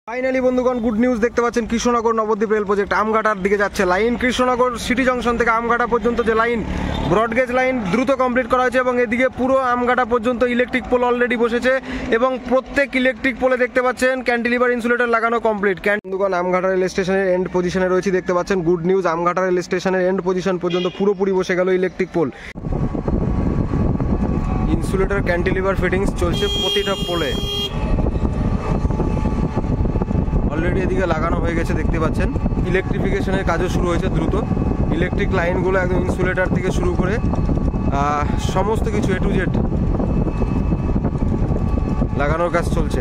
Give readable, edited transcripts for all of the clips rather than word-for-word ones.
Finally বন্ধুগণ good news দেখতে পাচ্ছেন কৃষ্ণনগর নবদ্বীপ রেল প্রজেক্ট আমঘাটার দিকে যাচ্ছে লাইন। কৃষ্ণনগর সিটি জংশন থেকে আমঘাটা পর্যন্ত যে লাইন ব্রডগেজ লাইন দ্রুত কমপ্লিট করা হয়েছে এবং এদিকে পুরো আমঘাটা পর্যন্ত ইলেকট্রিক পোল অলরেডি বসেছে এবং প্রত্যেক ইলেকট্রিক পোলে দেখতে পাচ্ছেন ক্যান্টিলিভার ইনসুলেটর লাগানো কমপ্লিট। বন্ধুগণ আমঘাটা রেল স্টেশনের এন্ড পজিশনে রয়েছে, দেখতে পাচ্ছেন গুড নিউজ। আমঘাটা রেল স্টেশনের এন্ড পজিশন পর্যন্ত পুরোপুরি বসে গেল electric pole. Insulator cantilever fittings চলছে প্রতিটা পোলে, অলরেডি এদিকে লাগানো হয়ে গেছে দেখতে পাচ্ছেন। ইলেকট্রিফিকেশনের কাজও শুরু হয়েছে দ্রুত। ইলেকট্রিক লাইনগুলো একদম ইনসুলেটর থেকে শুরু করে সমস্ত কিছু A to Z লাগানোর কাজ চলছে।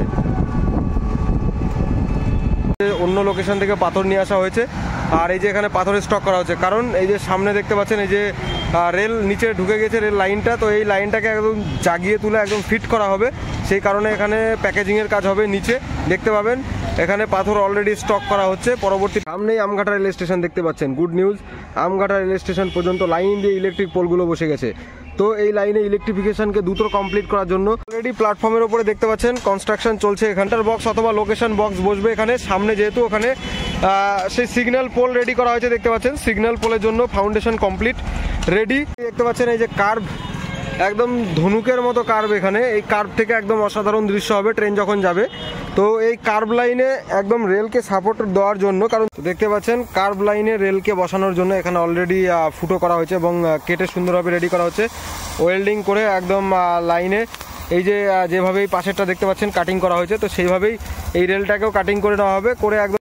অন্য লোকেশন থেকে পাথর নিয়ে আসা হয়েছে আর এই যে এখানে পাথরের স্টক করা হচ্ছে, কারণ এই যে সামনে দেখতে পাচ্ছেন এই যে রেল নিচে ঢুকে গেছে রেল লাইনটা, তো এই লাইনটাকে একদম জাগিয়ে তুলে একদম ফিট করা হবে, সেই কারণে এখানে প্যাকেজিংয়ের কাজ হবে। নিচে দেখতে পাবেন এখানে পাথর অলরেডি স্টক করা হচ্ছে। পরবর্তী সামনেই আমঘাটা রেল স্টেশন দেখতে পাচ্ছেন, good news. Amghata rail station পর্যন্ত লাইন দিয়ে ইলেকট্রিক পোলগুলো বসে গেছে, তো এই লাইনে ইলেকট্রিফিকেশনকে দ্রুত কমপ্লিট করার জন্য অলরেডি প্ল্যাটফর্মের উপরে দেখতে পাচ্ছেন কনস্ট্রাকশন চলছে। এখানটার বক্স অথবা লোকেশন বক্স বসবে এখানে সামনে, যেহেতু ওখানে সেই সিগন্যাল পোল রেডি করা হয়েছে দেখতে পাচ্ছেন। সিগন্যাল পোলের জন্য ফাউন্ডেশন কমপ্লিট রেডি। দেখতে পাচ্ছেন এই যে কার্ভ, একদম ধনুকের মতো কার্ভ, এখানে এই কার্ভ থেকে একদম অসাধারণ দৃশ্য হবে ট্রেন যখন যাবে। তো এই কার্ভ লাইনে একদম রেলকে সাপোর্ট দেওয়ার জন্য, কারণ দেখতে পাচ্ছেন কার্ভ লাইনে রেলকে বসানোর জন্য এখানে অলরেডি ফুটো করা হয়েছে এবং কেটে সুন্দরভাবে রেডি করা হচ্ছে। ওয়েল্ডিং করে একদম লাইনে এই যে যেভাবে এই পাশেরটা দেখতে পাচ্ছেন কাটিং করা হয়েছে, তো সেইভাবেই এই রেলটাকেও কাটিং করে নেওয়া হবে, করে একদম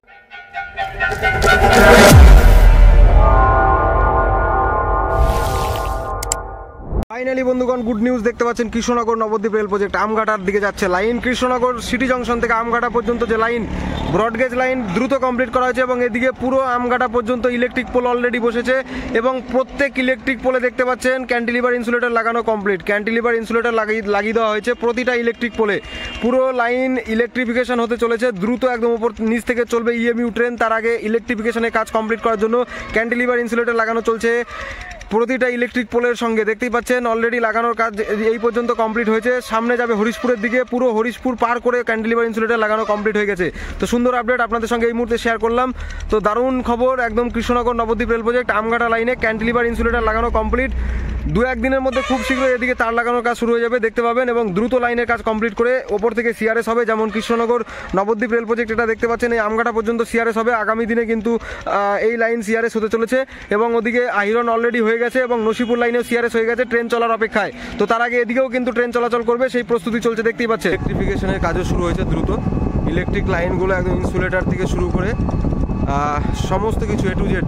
ফাইনালি বন্ধুগণ গুড নিউজ দেখতে পাচ্ছেন কৃষ্ণনগর নবদ্বীপ রেল প্রজেক্ট আমঘাটার দিকে যাচ্ছে লাইন। কৃষ্ণনগর সিটি জংশন থেকে আমঘাটা পর্যন্ত যে লাইন ব্রডগেজ লাইন দ্রুত কমপ্লিট করা হয়েছে এবং এদিকে পুরো আমঘাটা পর্যন্ত ইলেকট্রিক পোল অলরেডি বসেছে এবং প্রত্যেক ইলেকট্রিক পোলে দেখতে পাচ্ছেন ক্যান্টিলিভার ইনসুলেটর লাগানো কমপ্লিট। ক্যান্টিলিভার ইনসুলেটর লাগিয়ে দেওয়া হয়েছে প্রতিটা ইলেকট্রিক পোলে। পুরো লাইন ইলেকট্রিফিকেশন হতে চলেছে দ্রুত, একদম উপর নিচ থেকে চলবে EMU ট্রেন। তার আগে ইলেকট্রিফিকেশনের কাজ কমপ্লিট করার জন্য ক্যান্টিলিভার ইনসুলেটর লাগানো চলছে প্রতিটা ইলেকট্রিক পোলের সঙ্গে। দেখতেই পাচ্ছেন অলরেডি লাগানোর কাজ এই পর্যন্ত কমপ্লিট হয়েছে। সামনে যাবে হরিশপুরের দিকে, পুরো হরিশপুর পার করে ক্যান্টিলিভার ইনসুলেটর লাগানো কমপ্লিট হয়ে গেছে। তো সুন্দর আপডেট আপনাদের সঙ্গে এই মুহূর্তে শেয়ার করলাম। তো দারুণ খবর, একদম কৃষ্ণনগর নবদ্বীপ রেল প্রজেক্ট আমঘাটা লাইনে ক্যান্টিলিভার ইনসুলেটর লাগানো কমপ্লিট। 2-1 দিনের মধ্যে খুব শীঘ্রই এদিকে তার লাগানোর কাজ শুরু হয়ে যাবে দেখতে পাবেন, এবং দ্রুত লাইনের কাজ কমপ্লিট করে ওপর থেকে CRS হবে। যেমন কৃষ্ণনগর নবদ্বীপ রেল প্রজেক্ট এটা দেখতে পাচ্ছেন, এই আমঘাটা পর্যন্ত CRS হবে। আগামী দিনে কিন্তু এই লাইন CRS হতে চলেছে এবং ওদিকে আহিরন অলরেডি হয়ে গেছে এবং নসিপুর লাইনেও CRS হয়ে গেছে ট্রেন চলার অপেক্ষায়। তো তার আগে এদিকেও কিন্তু ট্রেন চলাচল করবে, সেই প্রস্তুতি চলছে দেখতেই পাচ্ছেন। ইলেকট্রিফিকেশনের কাজও শুরু হয়েছে দ্রুত। ইলেকট্রিক লাইনগুলো একদম ইনসুলেটর থেকে শুরু করে সমস্ত কিছু A to Z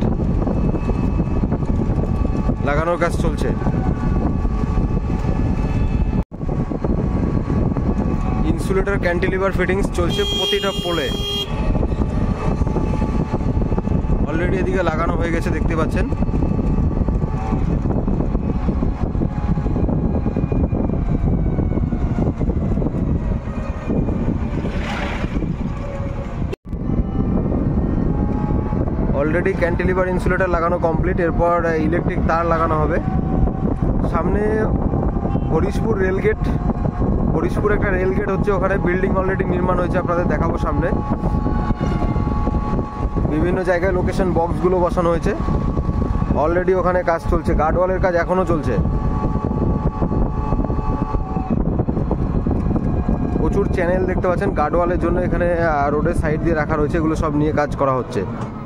লাগানোর কাজ চলছে। ইনসুলেটর ক্যান্টিলিভার ফিটিংস চলছে প্রতিটা পোলে, অলরেডি এদিকে লাগানো হয়ে গেছে দেখতে পাচ্ছেন। অলরেডি ক্যান্টিলিভার ইনসুলেটর লাগানো কমপ্লিট, এরপর ইলেকট্রিক তার লাগানো হবে। সামনে হরিশপুর রেলগেট, হরিশপুর একটা রেলগেট হচ্ছে, ওখানে বিল্ডিং অলরেডি নির্মাণ হয়েছে, আপনাদের দেখাবো সামনে। বিভিন্ন জায়গায় লোকেশন বক্সগুলো বসানো হয়েছে, অলরেডি ওখানে কাজ চলছে। গার্ডওয়ালের কাজ এখনও চলছে। প্রচুর চ্যানেল দেখতে পাচ্ছেন গার্ডওয়ালের জন্য, এখানে রোডের সাইড দিয়ে রাখা রয়েছে, এগুলো সব নিয়ে কাজ করা হচ্ছে।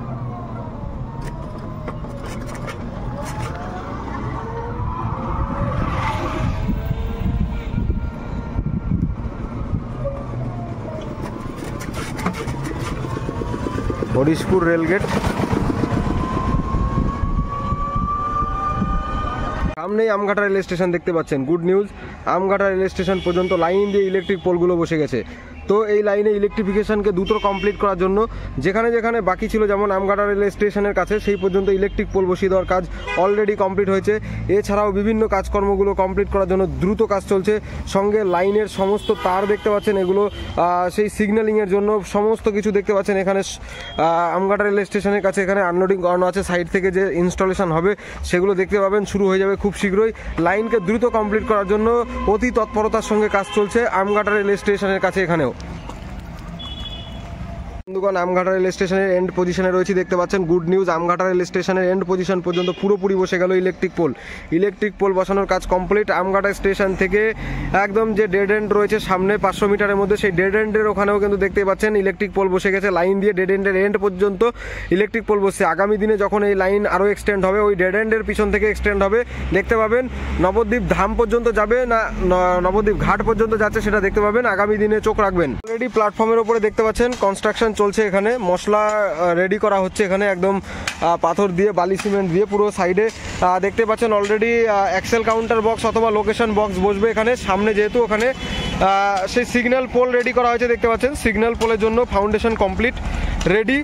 হরিশপুর রেলগেট সামনেই আমঘাটা রেল স্টেশন দেখতে পাচ্ছেন, good news. Amghata rail station পর্যন্ত লাইন দিয়ে ইলেকট্রিক পোলগুলো বসে গেছে, তো এই লাইনে ইলেকট্রিফিকেশনকে দ্রুত কমপ্লিট করার জন্য যেখানে যেখানে বাকি ছিল, যেমন আমঘাটা রেল স্টেশনের কাছে, সেই পর্যন্ত ইলেকট্রিক পোল বসিয়ে দেওয়ার কাজ অলরেডি কমপ্লিট হয়েছে। এছাড়াও বিভিন্ন কাজকর্মগুলো কমপ্লিট করার জন্য দ্রুত কাজ চলছে। সঙ্গে লাইনের সমস্ত তার দেখতে পাচ্ছেন, এগুলো সেই সিগন্যালিংয়ের জন্য সমস্ত কিছু দেখতে পাচ্ছেন। এখানে আমঘাটা রেল স্টেশনের কাছে এখানে আনলোডিং করানো আছে, সাইড থেকে যে ইনস্টলেশন হবে সেগুলো দেখতে পাবেন, শুরু হয়ে যাবে খুব শীঘ্রই। লাইনকে দ্রুত কমপ্লিট করার জন্য অতি তৎপরতার সঙ্গে কাজ চলছে আমঘাটা রেল স্টেশনের কাছে এখানেও। বন্ধুগণ, আমঘাটা রেল স্টেশনের এন্ড পজিশনে রয়েছে, দেখতে পাচ্ছেন। গুড নিউজ, আমঘাটা রেল স্টেশনের এন্ড পজিশন পর্যন্ত পুরোপুরি বসে গেল ইলেকট্রিক পোল বসানোর কাজ কমপ্লিট। আমঘাটা স্টেশন থেকে একদম যে ডেড এন্ড রয়েছে সামনে 500 মিটারের মধ্যে, সেই ডেড এন্ডের ওখানেও কিন্তু দেখতেই পাচ্ছেন ইলেকট্রিক পোল বসে গেছে। লাইন দিয়ে ডেড এন্ডের এন্ড পর্যন্ত ইলেকট্রিক পোল বসছে। আগামী দিনে যখন এই লাইন আরও এক্সটেন্ড হবে, ওই ডেড এন্ডের পিছন থেকে এক্সটেন্ড হবে, দেখতে পাবেন। নবদ্বীপ ধাম পর্যন্ত যাবে না নবদ্বীপ ঘাট পর্যন্ত যাচ্ছে সেটা দেখতে পাবেন। আগামী দিনে চোখ রাখবেন। অলরেডি প্ল্যাটফর্মের উপরে দেখতে পাচ্ছেন কনস্ট্রাকশন চলছে। এখানে মশলা রেডি করা হচ্ছে, এখানে একদম পাথর দিয়ে বালি সিমেন্ট দিয়ে পুরো সাইডে দেখতে পাচ্ছেন। অলরেডি এক্সেল কাউন্টার বক্স অথবা লোকেশন বক্স বসবে এখানে সামনে, যেহেতু ওখানে সেই সিগন্যাল পোল রেডি করা হয়েছে, দেখতে পাচ্ছেন। সিগন্যাল পোলের জন্য foundation complete ready.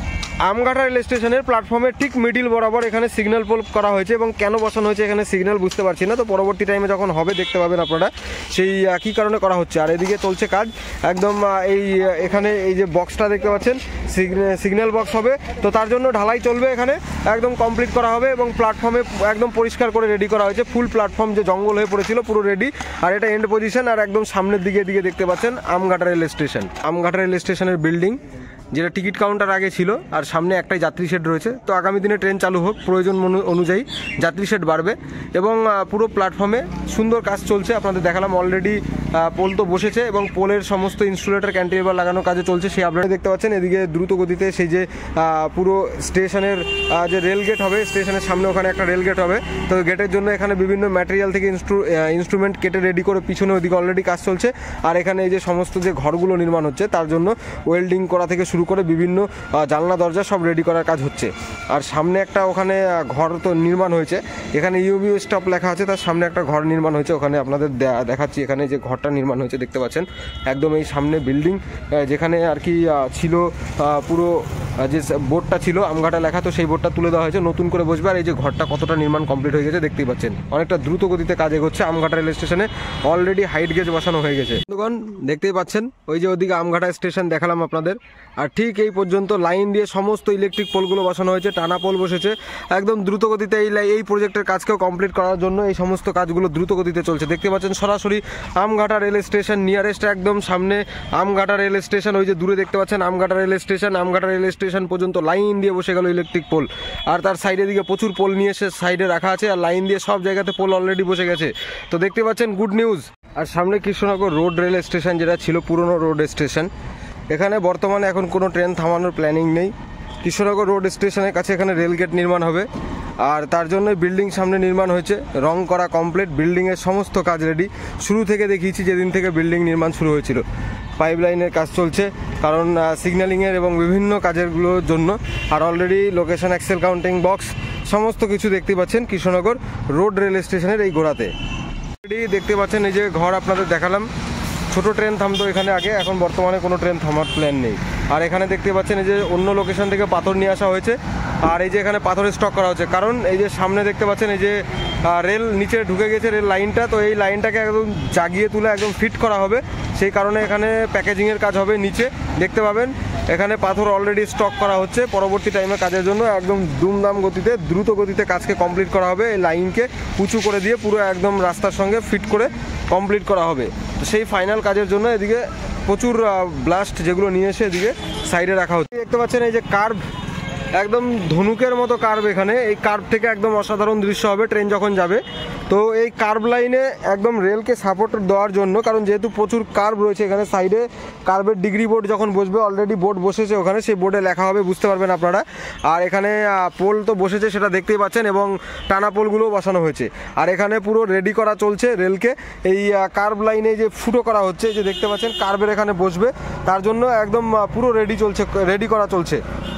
Amghata rail স্টেশনের প্ল্যাটফর্মের ঠিক মিডিল বরাবর এখানে সিগন্যাল পোল করা হয়েছে, এবং কেন বসানো হয়েছে এখানে সিগন্যাল বুঝতে পারছি না, তো পরবর্তী টাইমে যখন হবে দেখতে পাবেন আপনারা সেই কী কারণে করা হচ্ছে। আর এদিকে চলছে কাজ একদম এখানে এই যে বক্সটা দেখতে পাচ্ছেন সিগন্যাল বক্স হবে, তো তার জন্য ঢালাই চলবে, এখানে একদম কমপ্লিট করা হবে এবং প্ল্যাটফর্মে একদম পরিষ্কার করে রেডি করা হয়েছে। ফুল প্ল্যাটফর্ম যে জঙ্গল হয়ে পড়েছিল পুরো রেডি। আর এটা এন্ড পজিশন, আর একদম সামনের দিকে দেখতে পাচ্ছেন Amghata rail station. Amghata rail স্টেশনের বিল্ডিং, যেটা টিকিট কাউন্টার আগে ছিল, আর সামনে একটাই যাত্রী শেড রয়েছে। তো আগামী দিনে ট্রেন চালু হোক, প্রয়োজন অনুযায়ী যাত্রী শেড বাড়বে, এবং পুরো প্ল্যাটফর্মে সুন্দর কাজ চলছে। আপনাদের দেখালাম অলরেডি পোল তো বসেছে, এবং পোলের সমস্ত ইনসুলেটর ক্যান্টিলিভার লাগানোর কাজে চলছে, সেই আপডেট দেখতে পাচ্ছেন। এদিকে দ্রুত গতিতে সেই যে পুরো স্টেশনের যে রেল গেট হবে, স্টেশনের সামনে ওখানে একটা রেল গেট হবে, তো গেটের জন্য এখানে বিভিন্ন ম্যাটেরিয়াল থেকে ইনস্ট্রুমেন্ট কেটে রেডি করে পিছনে ওদিকে অলরেডি কাজ চলছে। আর এখানে এই যে সমস্ত যে ঘরগুলো নির্মাণ হচ্ছে, তার জন্য ওয়েল্ডিং করা থেকে শুরু করে বিভিন্ন জানলা দরজা সব রেডি করার কাজ হচ্ছে। আর সামনে একটা ওখানে ঘর তো নির্মাণ হয়েছে, এখানে ইউবি স্টপ লেখা আছে, তার সামনে একটা ঘর নির্মাণ হয়েছে, ওখানে আপনাদের দেখাচ্ছি। এখানে যে ঘরটা নির্মাণ হয়েছে দেখতে পাচ্ছেন, একদম এই সামনে বিল্ডিং, যেখানে আর কি ছিল পুরো যে বোর্ডটা ছিল আমঘাটা লেখা, তো সেই বোর্ডটা তুলে দেওয়া হয়েছে, নতুন করে বসবে। আর এই যে ঘরটা কতটা নির্মাণ কমপ্লিট হয়ে গেছে দেখতেই পাচ্ছেন। অনেকটা দ্রুত গতিতে কাজ এগোচ্ছে। আমঘাটা রেল স্টেশনে অলরেডি হাইট গেজ বসানো হয়ে গেছে। বন্ধুগণ, দেখতেই পাচ্ছেন ওই যে ওদিকে আমঘাটা স্টেশন দেখালাম আপনাদের, আর ঠিক এই পর্যন্ত লাইন দিয়ে সমস্ত ইলেকট্রিক পোলগুলো বসানো হয়েছে, টানা পোল বসেছে। একদম দ্রুত গতিতে এই প্রজেক্টের কাজকেও কমপ্লিট করার জন্য এই সমস্ত কাজগুলো দ্রুত গতিতে চলছে। দেখতে পাচ্ছেন সরাসরি আমঘাটা রেল স্টেশন নিয়ারেস্ট, একদম সামনে আমঘাটা রেল স্টেশন। ওই যে দূরে দেখতে পাচ্ছেন Amghata rail station. Amghata rail station পর্যন্ত লাইন দিয়ে বসে গেল ইলেকট্রিক পোল, আর তার সাইডের দিকে প্রচুর পোল নিয়ে এসে সাইডে রাখা আছে, আর লাইন দিয়ে সব জায়গাতে পোল অলরেডি বসে গেছে, তো দেখতে পাচ্ছেন গুড নিউজ। আর সামনে কৃষ্ণনগর রোড রেল স্টেশন, যেটা ছিল পুরনো রোড স্টেশন, এখানে বর্তমানে এখন কোনো ট্রেন থামানোর প্ল্যানিং নেই। কৃষ্ণনগর রোড স্টেশনের কাছে এখানে রেলগেট নির্মাণ হবে, আর তার জন্য বিল্ডিং সামনে নির্মাণ হয়েছে, রং করা কমপ্লিট, বিল্ডিংয়ের সমস্ত কাজ রেডি। শুরু থেকে দেখিয়েছি যেদিন থেকে বিল্ডিং নির্মাণ শুরু হয়েছিল। পাইপ লাইনের কাজ চলছে, কারণ সিগন্যালিংয়ের এবং বিভিন্ন কাজেরগুলোর জন্য। আর already location axle counting box সমস্ত কিছু দেখতে পাচ্ছেন কৃষ্ণনগর রোড রেল স্টেশনের এই গোড়াতে। অলরেডি দেখতে পাচ্ছেন এই যে ঘর আপনাদের দেখালাম, ছোট ট্রেন থামতো এখানে আগে, এখন বর্তমানে কোনো ট্রেন থামার প্ল্যান নেই। আর এখানে দেখতে পাচ্ছেন এই যে অন্য লোকেশন থেকে পাথর নিয়ে আসা হয়েছে, আর এই যে এখানে পাথরের স্টক করা হচ্ছে, কারণ এই যে সামনে দেখতে পাচ্ছেন এই যে রেল নিচে ঢুকে গেছে রেল লাইনটা, তো এই লাইনটাকে একদম জাগিয়ে তুলে একদম ফিট করা হবে, সেই কারণে এখানে প্যাকেজিংয়ের কাজ হবে। নিচে দেখতে পাবেন এখানে পাথর অলরেডি স্টক করা হচ্ছে, পরবর্তী টাইমে কাজের জন্য একদম দুমদাম গতিতে দ্রুত গতিতে কাজকে কমপ্লিট করা হবে। এই লাইনকে উঁচু করে দিয়ে পুরো একদম রাস্তার সঙ্গে ফিট করে কমপ্লিট করা হবে। তো সেই ফাইনাল কাজের জন্য এদিকে প্রচুর ব্লাস্ট যেগুলো নিয়ে এসে এদিকে সাইডে রাখা হচ্ছে। দেখতে পাচ্ছেন এই যে কার্ভ, একদম ধনুকের মতো কার্ভ, এখানে এই কার্ভ থেকে একদম অসাধারণ দৃশ্য হবে ট্রেন যখন যাবে। তো এই কার্ভ লাইনে একদম রেলকে সাপোর্ট দেওয়ার জন্য, কারণ যেহেতু প্রচুর কার্ভ রয়েছে এখানে সাইডে, কার্ভের ডিগ্রি বোর্ড যখন বসবে, অলরেডি বোর্ড বসেছে ওখানে, সেই বোর্ডে লেখা হবে, বুঝতে পারবেন আপনারা। আর এখানে পোল তো বসেছে সেটা দেখতেই পাচ্ছেন, এবং টানা পোলগুলোও বসানো হয়েছে। আর এখানে পুরো রেডি করা চলছে রেলকে, এই কার্ভ লাইনে যে ফুটো করা হচ্ছে, যে দেখতে পাচ্ছেন কার্ভের এখানে বসবে, তার জন্য একদম পুরো রেডি করা চলছে।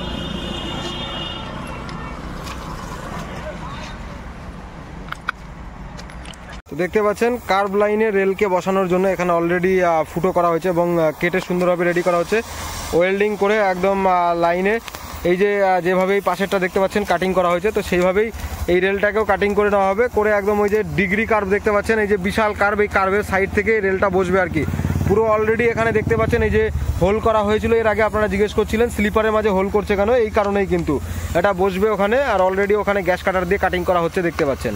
দেখতে পাচ্ছেন কার্ভ লাইনে রেলকে বসানোর জন্য এখানে অলরেডি ফুটো করা হয়েছে, এবং কেটে সুন্দরভাবে রেডি করা হচ্ছে, ওয়েল্ডিং করে একদম লাইনে এই যে যেভাবে এই পাশেরটা দেখতে পাচ্ছেন কাটিং করা হয়েছে, তো সেইভাবেই এই রেলটাকেও কাটিং করে নেওয়া হবে, করে একদম ওই যে ডিগ্রি কার্ভ দেখতে পাচ্ছেন, এই যে বিশাল কার্ভ, এই কার্ভের সাইড থেকে রেলটা বসবে আর কি। পুরো অলরেডি এখানে দেখতে পাচ্ছেন এই যে হোল করা হয়েছিল, এর আগে আপনারা জিজ্ঞেস করছিলেন স্লিপারের মাঝে হোল করছে কেন, এই কারণেই কিন্তু এটা বসবে ওখানে। আর অলরেডি ওখানে গ্যাস কাটার দিয়ে কাটিং করা হচ্ছে দেখতে পাচ্ছেন।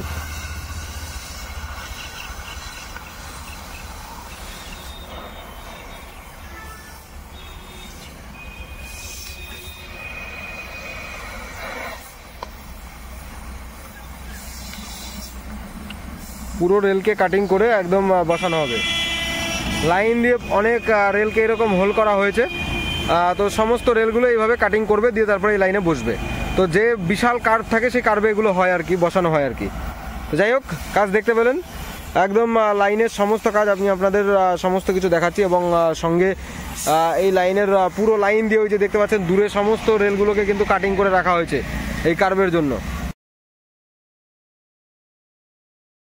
পুরো রেলকে কাটিং করে একদম বসানো হবে। লাইন দিয়ে অনেক রেলকে এরকম হোল করা হয়েছে, তো সমস্ত রেলগুলো এইভাবে কাটিং করবে, দিয়ে তারপরে এই লাইনে বসবে। তো যে বিশাল কার্ভ থাকে সেই কার্ভে এগুলো হয় আর কি, বসানো হয় আর কি। তো যাই হোক, কাজ দেখতে পেলেন, একদম লাইনের সমস্ত কাজ আমি আপনাদের সমস্ত কিছু দেখাচ্ছি, এবং সঙ্গে এই লাইনের পুরো লাইন দিয়ে ওই যে দেখতে পাচ্ছেন দূরে সমস্ত রেলগুলোকে কিন্তু কাটিং করে রাখা হয়েছে এই কার্ভের জন্য।